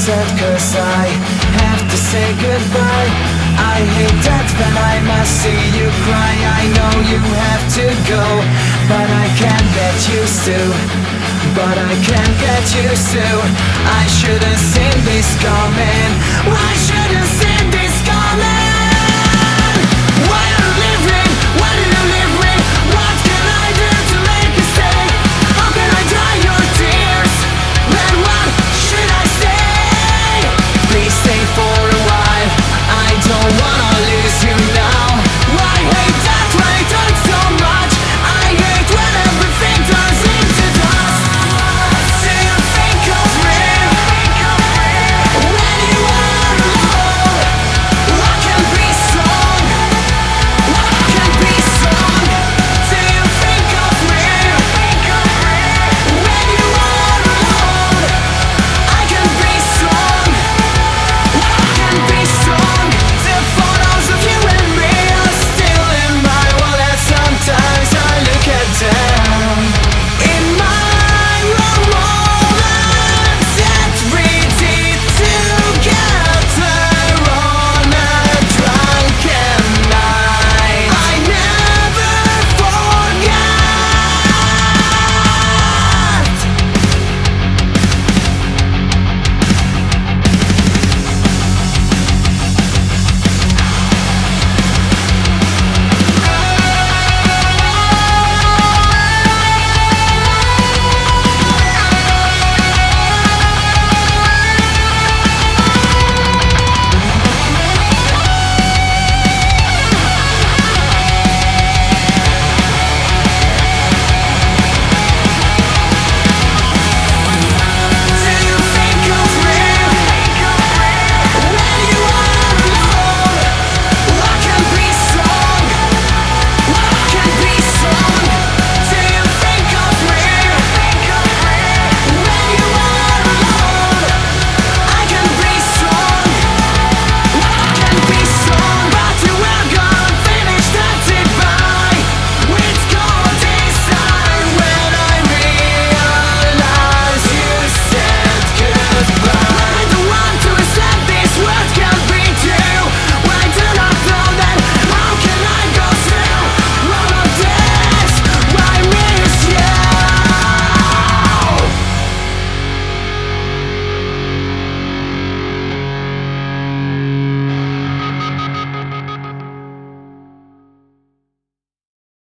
sad, cause I have to say goodbye. I hate that when I must see you cry. I know you have to go, but I can't get used to. But I can't get used to. I shouldn't seen this coming. Why should I see